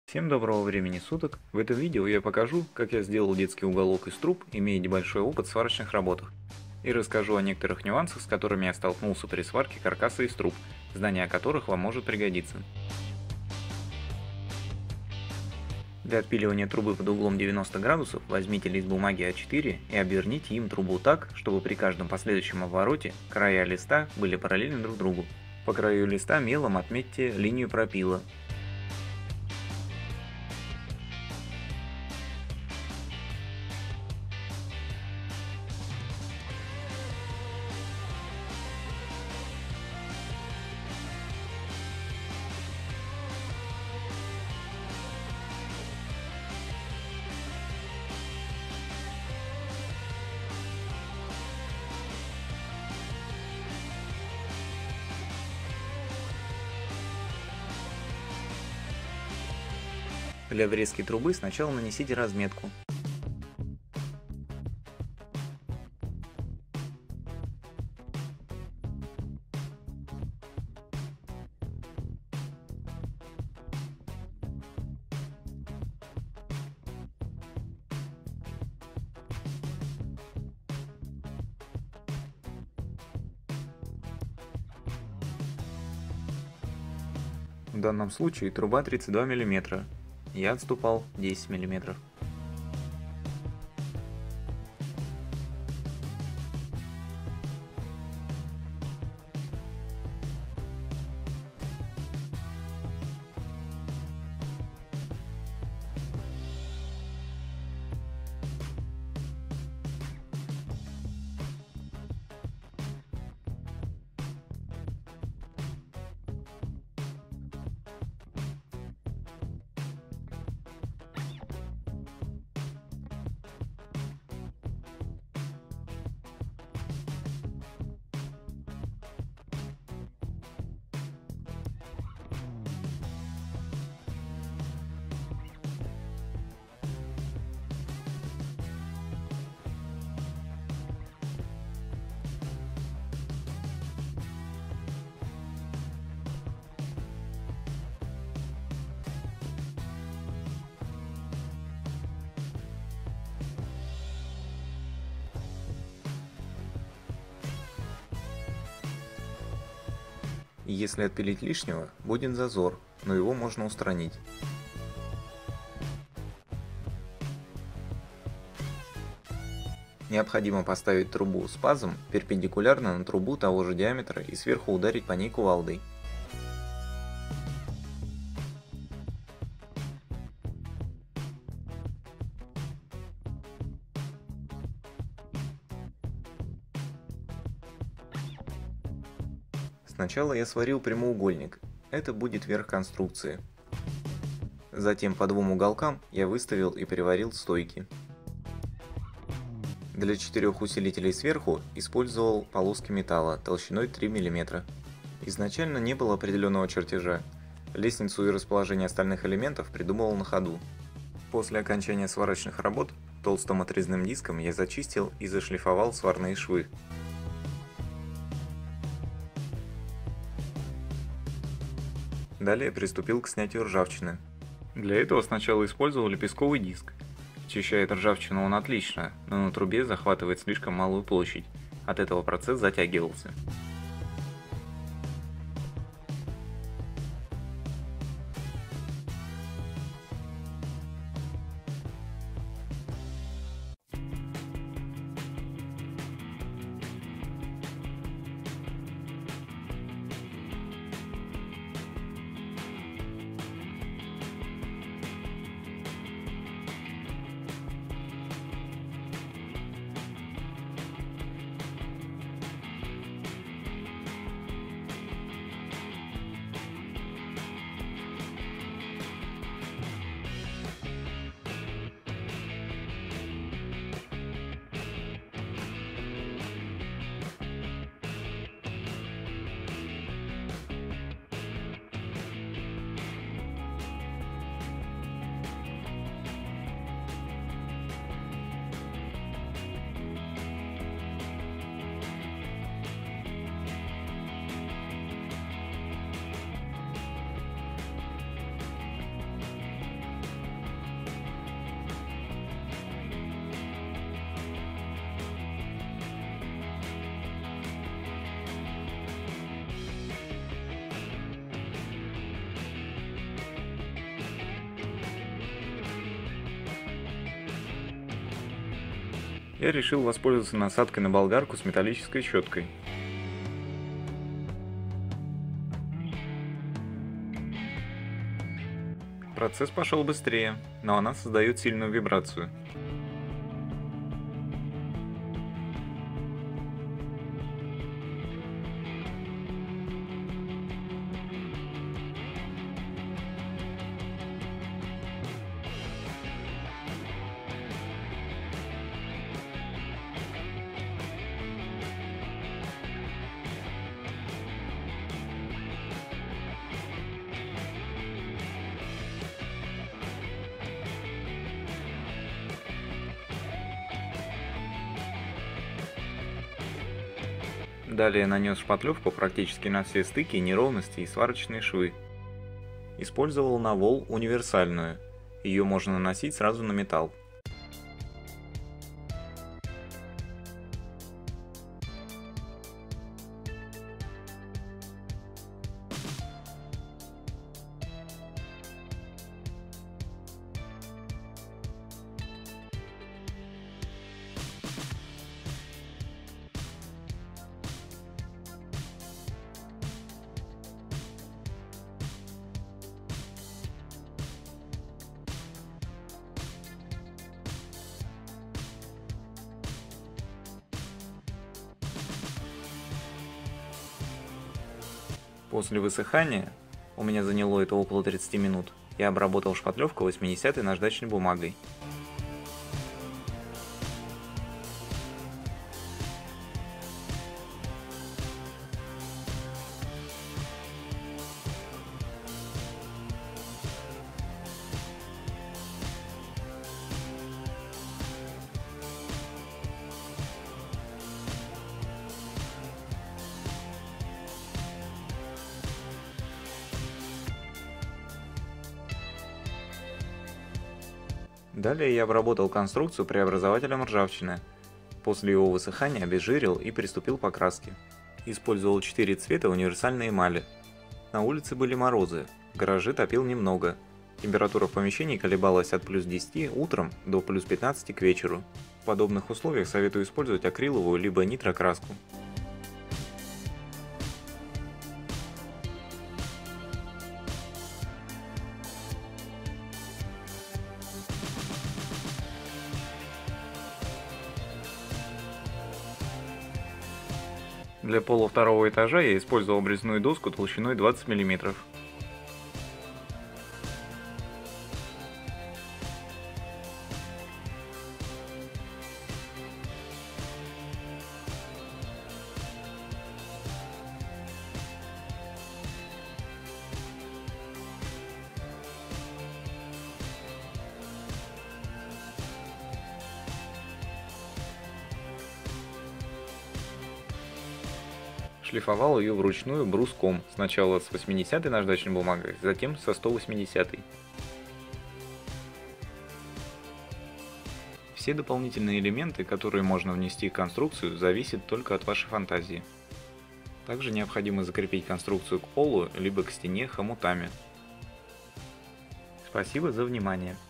Всем доброго времени суток! В этом видео я покажу, как я сделал детский уголок из труб, имея небольшой опыт в сварочных работах. И расскажу о некоторых нюансах, с которыми я столкнулся при сварке каркаса из труб, знание о которых вам может пригодиться. Для отпиливания трубы под углом 90 градусов возьмите лист бумаги А4 и обверните им трубу так, чтобы при каждом последующем обороте края листа были параллельны друг другу. По краю листа мелом отметьте линию пропила. Для врезки трубы сначала нанесите разметку. В данном случае труба 32 мм. Я отступал 10 мм. Если отпилить лишнего, будет зазор, но его можно устранить. Необходимо поставить трубу с пазом перпендикулярно на трубу того же диаметра и сверху ударить по ней кувалдой. Сначала я сварил прямоугольник, это будет верх конструкции. Затем по двум уголкам я выставил и приварил стойки. Для 4 усилителей сверху использовал полоски металла толщиной 3 мм. Изначально не было определенного чертежа, лестницу и расположение остальных элементов придумывал на ходу. После окончания сварочных работ толстым отрезным диском я зачистил и зашлифовал сварные швы. Далее приступил к снятию ржавчины. Для этого сначала использовал лепестковый диск. Очищает ржавчину он отлично, но на трубе захватывает слишком малую площадь. От этого процесс затягивался. Я решил воспользоваться насадкой на болгарку с металлической щеткой. Процесс пошел быстрее, но она создает сильную вибрацию. Далее нанес шпатлевку практически на все стыки, неровности и сварочные швы. Использовал навол универсальную. Ее можно наносить сразу на металл. После высыхания, у меня заняло это около 30 минут, я обработал шпатлевку 80-й наждачной бумагой. Далее я обработал конструкцию преобразователем ржавчины. После его высыхания обезжирил и приступил к покраске. Использовал 4 цвета универсальной эмали. На улице были морозы, в гараже топил немного. Температура в помещении колебалась от плюс 10 утром до плюс 15 к вечеру. В подобных условиях советую использовать акриловую либо нитрокраску. Для пола второго этажа я использовал обрезную доску толщиной 20 мм. Шлифовал ее вручную бруском, сначала с 80-й наждачной бумагой, затем со 180-й. Все дополнительные элементы, которые можно внести в конструкцию, зависят только от вашей фантазии. Также необходимо закрепить конструкцию к полу либо к стене хомутами. Спасибо за внимание.